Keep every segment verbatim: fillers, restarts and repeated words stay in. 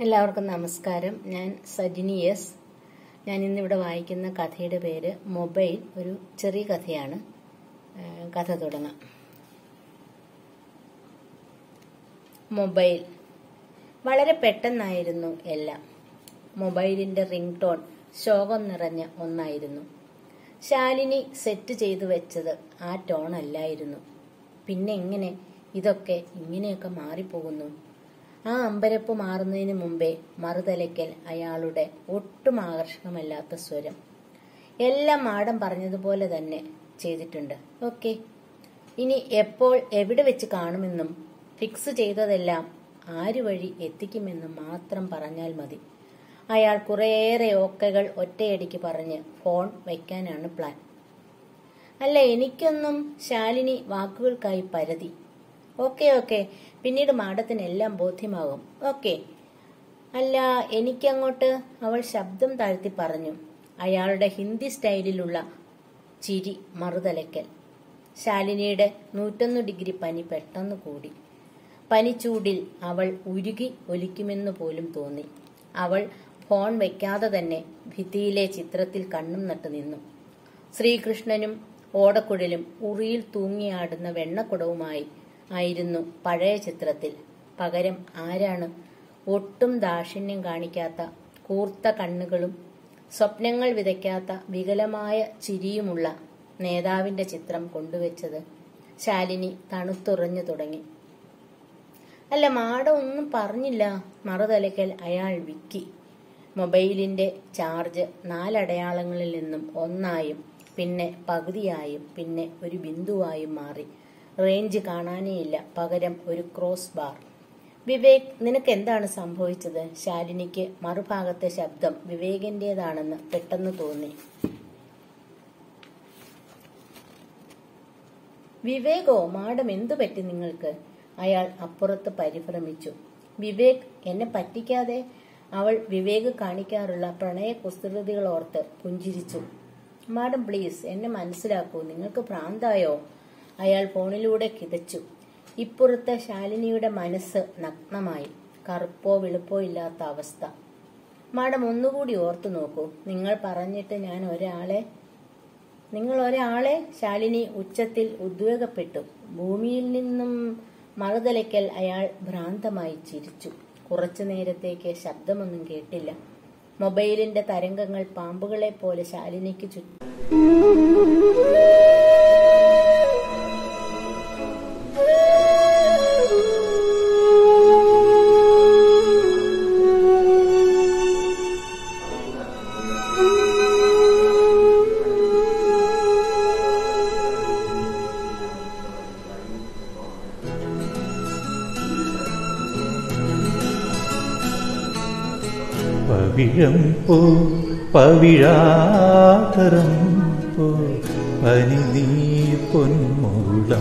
എല്ലാവർക്കും നമസ്കാരം. ഞാൻ സജിനി എസ്. ഞാൻ ഇന്നിവിടെ വായിക്കുന്ന കഥയുടെ പേര് മൊബൈൽ. ഒരു ചെറിയ കഥയാണ്. കഥ തുടങ്ങാം. മൊബൈൽ. വളരെ പെട്ടെന്നായിരുന്നു എല്ലാം. മൊബൈലിന്റെ റിംഗ് ടോൺ ശോകം നിറഞ്ഞ ഒന്നായിരുന്നു. ശാലിനി സെറ്റ് ചെയ്തു വെച്ചത് ആ ടോൺ അല്ലായിരുന്നു. പിന്നെ എങ്ങനെ ഇതൊക്കെ ഇങ്ങനെയൊക്കെ മാറിപ്പോകുന്നു? ആ അമ്പരപ്പ് മാറുന്നതിന് മുമ്പേ മറുതലയ്ക്കൽ അയാളുടെ ഒട്ടും ആകർഷകമല്ലാത്ത സ്വരം. എല്ലാം മാഡം പറഞ്ഞതുപോലെ തന്നെ ചെയ്തിട്ടുണ്ട്. ഓക്കെ, ഇനി എപ്പോൾ എവിടെ വെച്ച് കാണുമെന്നും ഫിക്സ് ചെയ്തതെല്ലാം ആര് വഴി എത്തിക്കുമെന്നും മാത്രം പറഞ്ഞാൽ മതി. അയാൾ കുറേയേറെ ഓക്കകൾ ഒറ്റയടിക്ക് പറഞ്ഞ് ഫോൺ വയ്ക്കാനാണ് പ്ലാൻ. അല്ല, എനിക്കൊന്നും ശാലിനി വാക്കുകൾക്കായി പരതി. ഓക്കെ ഓക്കെ പിന്നീട് മാഡത്തിന് എല്ലാം ബോധ്യമാകും. ഓക്കെ. അല്ല, എനിക്കങ്ങോട്ട്, അവൾ ശബ്ദം താഴ്ത്തി പറഞ്ഞു. അയാളുടെ ഹിന്ദി സ്റ്റൈലിലുള്ള ചിരി മറുതലയ്ക്കൽ. ശാലിനിയുടെ നൂറ്റൊന്ന് ഡിഗ്രി പനി പെട്ടെന്ന് കൂടി. പനിച്ചൂടിൽ അവൾ ഉരുകി ഒലിക്കുമെന്ന് പോലും തോന്നി. അവൾ ഫോൺ വയ്ക്കാതെ തന്നെ ഭിത്തിയിലെ ചിത്രത്തിൽ കണ്ണും നട്ടു നിന്നു. ശ്രീകൃഷ്ണനും ഓടക്കുഴലും ഉറിയിൽ തൂങ്ങിയാടുന്ന വെണ്ണക്കുടവുമായി ആയിരുന്നു പഴയ ചിത്രത്തിൽ. പകരം ആരാണ്? ഒട്ടും ദാക്ഷിണ്യം കാണിക്കാത്ത കൂർത്ത കണ്ണുകളും സ്വപ്നങ്ങൾ വിതയ്ക്കാത്ത വികലമായ ചിരിയുമുള്ള നേതാവിന്റെ ചിത്രം കൊണ്ടുവച്ചത്? ശാലിനി തണുത്തുറഞ്ഞു തുടങ്ങി. അല്ല, മാഡം ഒന്നും പറഞ്ഞില്ല. മറുതലയ്ക്കൽ അയാൾ വിക്കി. മൊബൈലിന്റെ ചാർജ് നാലടയാളങ്ങളിൽ നിന്നും ഒന്നായും പിന്നെ പകുതിയായും പിന്നെ ഒരു ബിന്ദുവായും മാറി. റേഞ്ച് കാണാനേയില്ല. പകരം ഒരു ക്രോസ് ബാർ. വിവേക്, നിനക്ക് എന്താണ് സംഭവിച്ചത്? ശാലിനിക്ക് മറുഭാഗത്തെ ശബ്ദം വിവേകിന്റേതാണെന്ന് പെട്ടെന്ന് തോന്നി. വിവേകോ? മാഡം, എന്തു പറ്റി നിങ്ങൾക്ക്? അയാൾ അപ്പുറത്ത് പരിഭ്രമിച്ചു. വിവേക്, എന്നെ പറ്റിക്കാതെ. അവൾ വിവേക് കാണിക്കാറുള്ള പ്രണയ കുസൃതികൾ ഓർത്ത് പുഞ്ചിരിച്ചു. മാഡം പ്ലീസ്, എന്നെ മനസ്സിലാക്കൂ. നിങ്ങൾക്ക് ഭ്രാന്തായോ? അയാൾ ഫോണിലൂടെ കിതച്ചു. ഇപ്പുറത്തെ ശാലിനിയുടെ മനസ്സ് നഗ്നമായി. കറുപ്പോ വെളുപ്പോ ഇല്ലാത്ത അവസ്ഥ. മാഡം, ഒന്നുകൂടി ഓർത്തു നോക്കൂ. നിങ്ങൾ പറഞ്ഞിട്ട് ഞാൻ ഒരാളെ നിങ്ങൾ ഒരാളെ ശാലിനി ഉച്ചത്തിൽ ഉദ്വേഗപ്പെട്ടു. ഭൂമിയിൽ നിന്നും മറുതലയ്ക്കൽ അയാൾ ഭ്രാന്തമായി ചിരിച്ചു. കുറച്ചു നേരത്തേക്ക് ശബ്ദമൊന്നും കേട്ടില്ല. മൊബൈലിന്റെ തരംഗങ്ങൾ പാമ്പുകളെ പോലെ ശാലിനിക്ക് ചുറ്റും. പവിഴം പോ പവിഴാതരം പോ പനി നീ പൊന്മുളം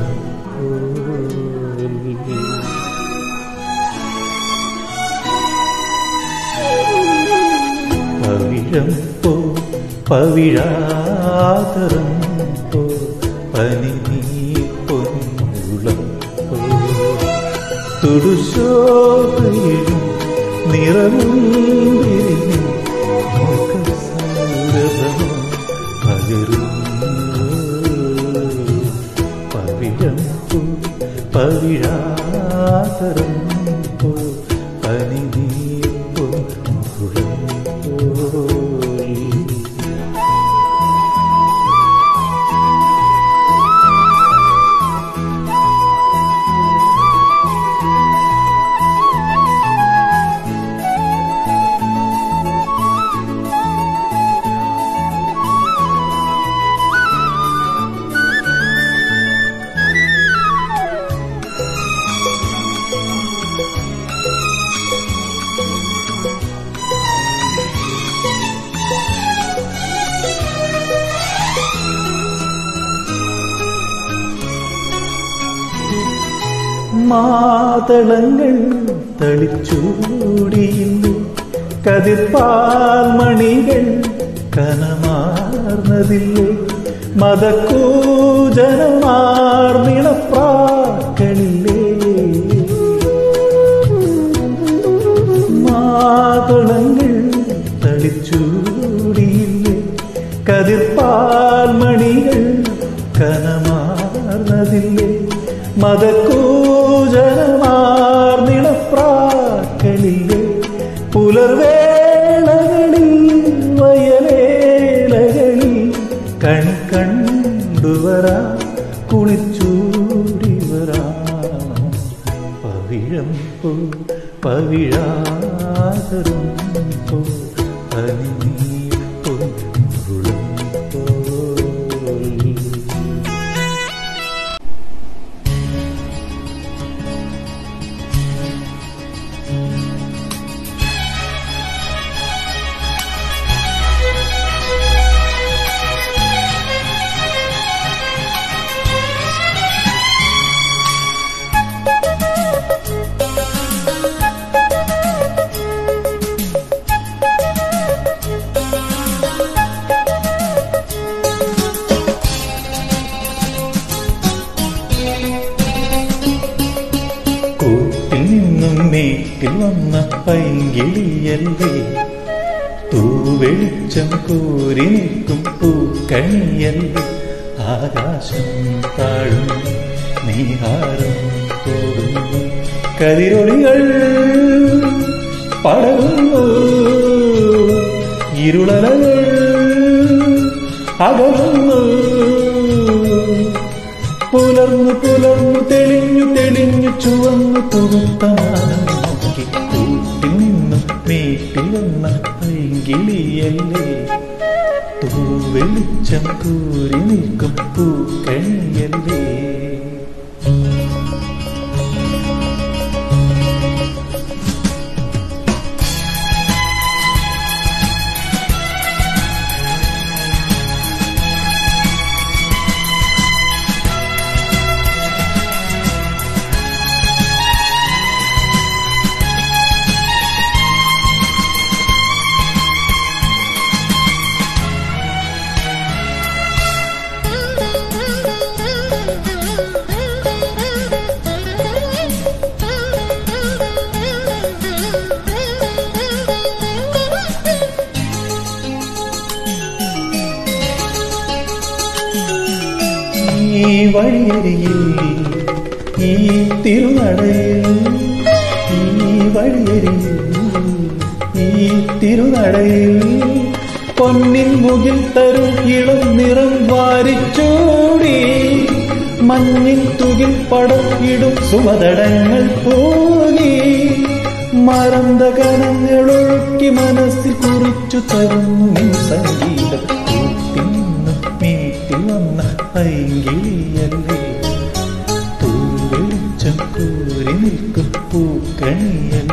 പവിഴം പോ പവിഴാതരം പോ പനി നീ പൊന്മുളം തുടുശോഭയിലും നിറമും പവിഴം പോ പവിഴാതരം പോ പനി നീ പൊന്മുളം മാതളങ്ങൾ തളിച്ചൂടിയില്ലേ, കതിർപ്പാൽമണികൾ കനമാർന്നതില്ലേ, മതക്കൂജനമാർന്നിണപ്രാക്കളില്ലേ, മാ ഉണർന്നതില്ലേ മതക്കൂജനമാർന്നിടപ്രാക്കളില്ലേ പുലർവേളകളിൽ വയലേലകളിൽ കണി കണ്ടുവരാ കുളിച്ചൂടിവരാ പവിഴം പോ പവിഴാതരും പോ പനിനീർ പൊന്നുരുളും കൂട്ടിൽ നിന്നും മേറ്റിൽ വന്ന പൈങ്കിളിയല്ലേ തൂവെളിച്ചം കോരി നിൽക്കും പൂക്കണിയല്ലേ ആകാശം താഴുന്നു നീഹാരം തോടുന്നു കതിരൊളികൾ പടരുന്നു ഇരുളലകൾ അകലുന്നു പുലർന്നു പുലർന്നു തെളിഞ്ഞു തെളിഞ്ഞു ചുവന്നു തുറുത്ത മാനം നോക്കി കൂട്ടിൽ നിന്നും മേട്ടിൽ വന്ന പൈങ്കിളിയല്ലേ തൂവെളിച്ചം കൂരി നിൽക്കും പൂക്കണിയല്ലേ ഈ വഴിയരികിൽ ഈ തിരുനടയിൽ ഈ വഴിയരികിൽ ഈ തിരുനടയിൽ പൊന്നിൻ മുകിൽ തരും ഇളം നിറം വാരിച്ചൂടി മഞ്ഞിൻ തുകിൽ പടം ഇടും സുമതടങ്ങൾ പോകി മറந்த കനങ്ങളൊഴുക്കി മനസ്സിൽ കുറിച്ചു തരുന്നു നിൻ സംഗീതം കൂട്ടിൽ നിന്നും മേറ്റിൽ വന്ന പൈങ്കിളിയല്ലേ തൂവെളിച്ചം കോരി നിൽക്കും പൂക്കണിയല്ലേ